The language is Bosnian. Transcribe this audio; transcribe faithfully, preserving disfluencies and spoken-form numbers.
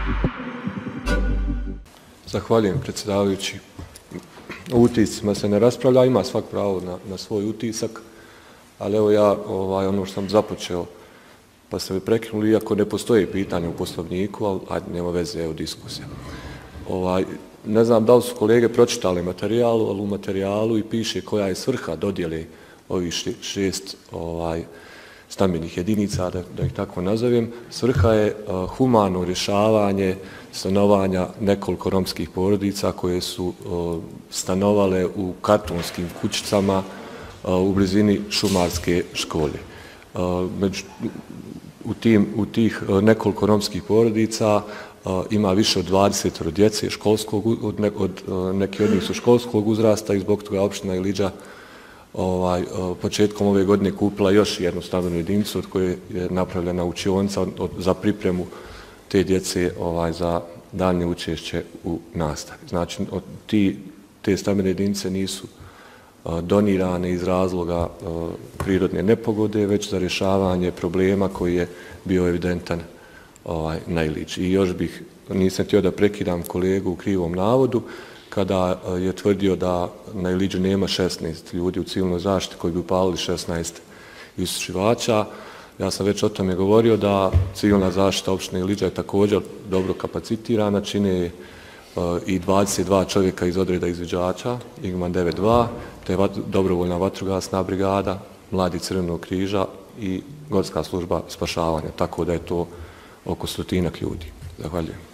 Zahvaljujem, predsjedavajući. O utiscima se ne raspravlja, ima svak pravo na, na svoj utisak, ali evo ja ovaj, ono što sam započeo, pa ste me prekinuli, iako ne postoji pitanje u Poslovniku, ali ajde, nema veze, evo diskusija. Ovaj, ne znam da li su kolege pročitali materijalu, ali u materijalu i piše koja je svrha dodjele ovih šest ovaj, stambenih jedinica, da, da ih tako nazovem. Svrha je uh, humano rješavanje stanovanja nekoliko romskih porodica koje su uh, stanovale u kartonskim kućicama uh, u blizini šumarske škole. Uh, među, u, tim, u tih uh, nekoliko romskih porodica uh, ima više od dvadeset djece školskog, od, ne, od uh, neki od njih su školskog uzrasta i zbog toga opština Ilidža Ovaj, početkom ove godine kupila još jednu stambenu jedinicu od koje je napravljena učionica od, od, za pripremu te djece ovaj, za daljnje učešće u nastavi. Znači, od, ti, te stambene jedinice nisu uh, donirane iz razloga uh, prirodne nepogode, već za rješavanje problema koji je bio evidentan ovaj, na Ilidži. I još bih, nisam htio da prekidam kolegu u krivom navodu, kada je tvrdio da na Ilidži nema šesnaest ljudi u civilnoj zaštiti koji bi upalili šesnaest isušivača. Ja sam već o tome govorio da civilna zaštita opštine Ilidža je također dobro kapacitirana, čine i dvadeset dva čovjeka iz odreda izviđača, Igman devet dva, te dobrovoljna vatrogasna brigada, Mladi Crvenog križa i Gorska služba spašavanja, tako da je to oko stotinak ljudi. Zahvaljujem.